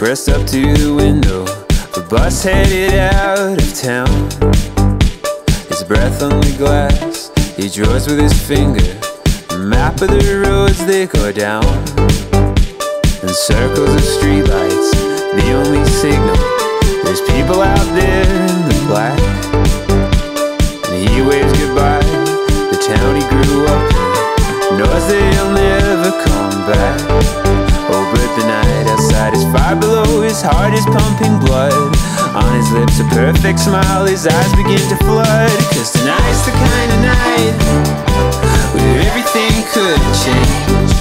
pressed up to the window, the bus headed out of town. His breath on the glass, he draws with his finger the map of the roads they go down. And circles of streetlights, the only signal. There's people out there in the black, and he waves goodbye. The town he grew up in knows that he'll never come back. Oh, but the night outside is far below, his heart is pumping blood. On his lips a perfect smile, his eyes begin to flood. 'Cause tonight's the kind of night where everything could change.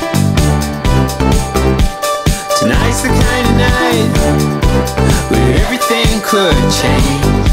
Tonight's the kind of night where everything could change.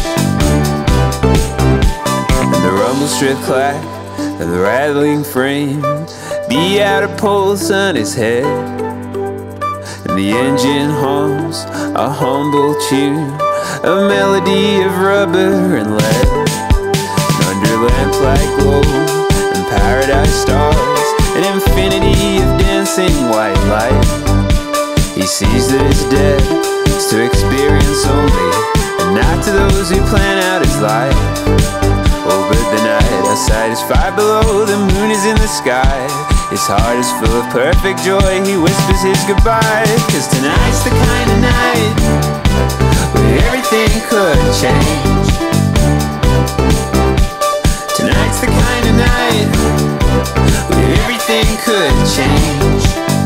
And the rumble strip clack and the rattling frame beat out a pulse on his head, and the engine hums a humble tune, a melody of rubber and lead. And under lamplight glow and paradise stars, an infinity of dancing white light. He sees that it's dead, it's to experience only, and not to those who plan out his life. Oh, but the night outside is far below, the moon is in the sky. His heart is full of perfect joy, he whispers his goodbye. 'Cause tonight's the kind of night where everything could change. Tonight's the kind of night where everything could change.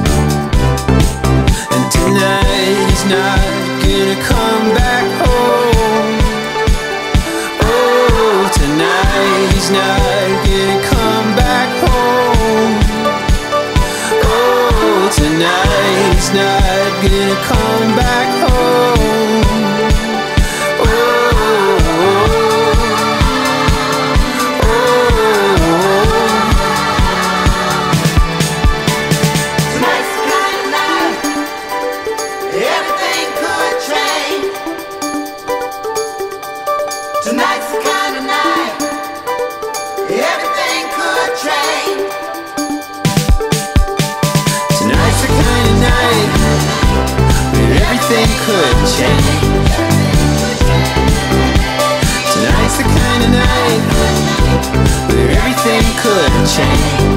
And tonight he's not gonna come back home. Oh, tonight he's not gonna come back home. Oh, tonight he's not gonna come back home. Tonight's the kind of night everything could change. Tonight's the kind of night where everything could change. Tonight's the kind of night where everything could change.